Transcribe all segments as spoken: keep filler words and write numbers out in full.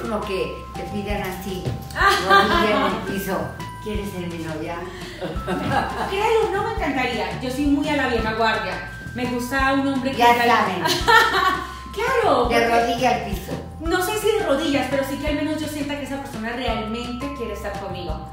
como que te pidan así, rodilla en el piso. ¿Quieres ser mi novia? Créelo, no me encantaría. Yo soy muy a la vieja guardia. Me gusta un hombre que... Ya saben. Claro. De rodilla al piso. No sé si de rodillas, pero sí que al menos yo sienta que esa persona realmente quiere estar conmigo.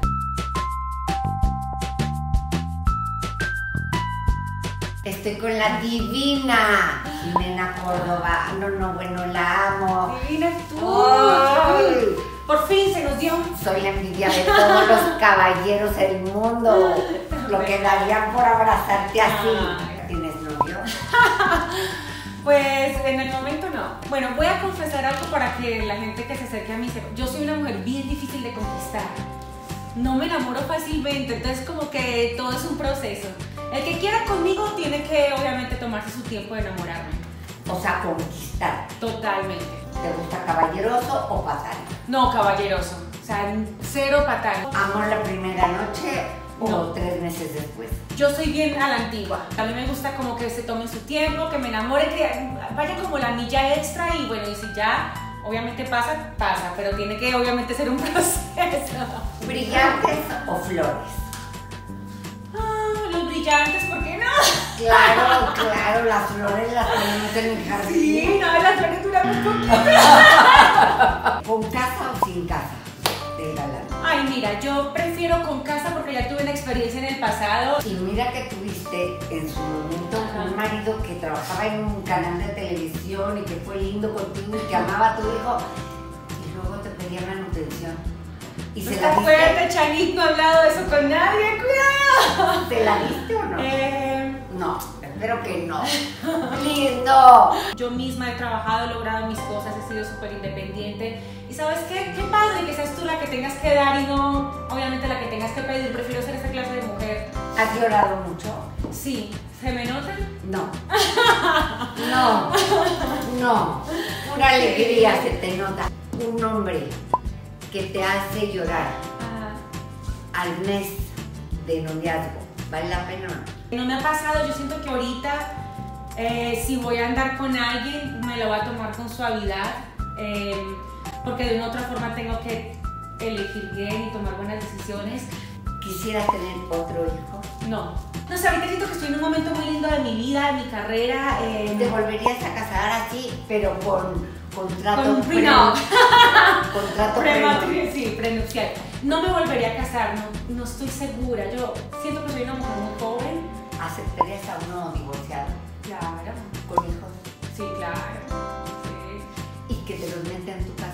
Estoy con la divina Jimena Córdoba. No, no, bueno, la amo. Divina tú. Ay. Por fin se nos dio. Soy la envidia de todos los caballeros del mundo. Lo que darían por abrazarte así. Ay. ¿Tienes novio? Pues en el momento no. Bueno, voy a confesar algo para que la gente que se acerque a mí sepa. Yo soy una mujer bien difícil de conquistar. No me enamoro fácilmente, entonces como que todo es un proceso. El que quiera conmigo tiene que obviamente tomarse su tiempo de enamorarme. O sea, conquistar. Totalmente. ¿Te gusta caballeroso o patán? No, caballeroso. O sea, cero patán. ¿Amor la primera noche o No. tres meses después? Yo soy bien a la antigua. A mí me gusta como que se tomen su tiempo, que me enamore, que vaya como la milla extra y bueno, y si ya obviamente pasa, pasa, pero tiene que obviamente ser un proceso. ¿Brillantes o flores? Ah, los brillantes, ¿por qué no? Claro, claro, las flores las tenemos en el jardín. Sí, no, las flores duran un poquito. ¿Con casa o sin casa del galán? Ay, mira, yo prefiero con casa porque ya tuve una experiencia en el pasado. Y mira que tuviste en su momento Ajá. un marido que trabajaba en un canal de televisión y que fue lindo contigo y que amaba a tu hijo y luego te pedía manutención. Y se la Está diste. fuerte, Chanit, no he hablado de eso con nadie, cuidado. ¿Te la diste o no? Eh, No, espero que no. ¡Lindo! yo misma he trabajado, he logrado mis cosas, he sido súper independiente. Y ¿sabes qué? Qué padre que seas tú la que tengas que dar y no, obviamente, la que tengas que pedir. Prefiero ser esa clase de mujer. ¿Has llorado mucho? Sí, ¿se me nota? No. No. No. Una alegría se te nota. Un hombre que te hace llorar Ah. al mes de noviazgo, ¿vale la pena o no? No me ha pasado, yo siento que ahorita eh, si voy a andar con alguien me lo voy a tomar con suavidad eh, porque de una u otra forma tengo que elegir bien y tomar buenas decisiones. ¿Quisieras tener otro hijo? No, no sé, ahorita siento que estoy en un momento muy lindo de mi vida, de mi carrera. Eh, ¿Te volverías a casar así, pero con contrato Con un pre- prenup. contrato Prematri- prenup? sí, prenupcial. No me volvería a casar, no, no estoy segura. Yo siento que soy una mujer muy joven. ¿Aceptarías a uno divorciado Claro, con hijos sí, claro. Sí. y que te los mete en tu casa?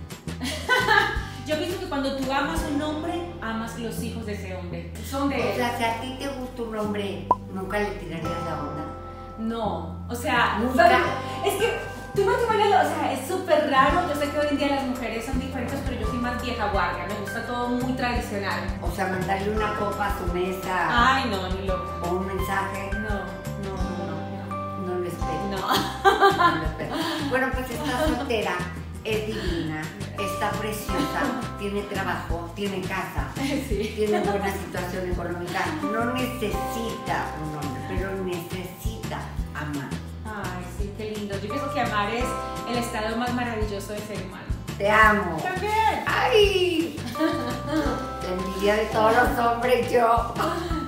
Yo pienso que cuando tú amas a un hombre, amas los hijos de ese hombre. Son de O él. sea, si a ti te gusta un hombre, ¿nunca le tirarías la onda? No, o sea, Nunca. ¿sabes? Es que tú no te imaginas, o sea, es súper raro. Yo sé que hoy en día las mujeres son diferentes, pero yo soy más vieja guardia. Me gusta todo muy tradicional. O sea, mandarle una copa a su mesa Ay, no, ni loco. o un mensaje, No, no, no, no lo espero. no. No lo espero. Bueno, pues está soltera, es divina, está preciosa, tiene trabajo, tiene casa, Sí. tiene buena situación económica. No necesita un hombre, pero necesita amar. Ay, sí, qué lindo. Yo pienso que amar es el estado más maravilloso del ser humano. Te amo. También. ¡Ay! La envidia de todos los hombres, yo.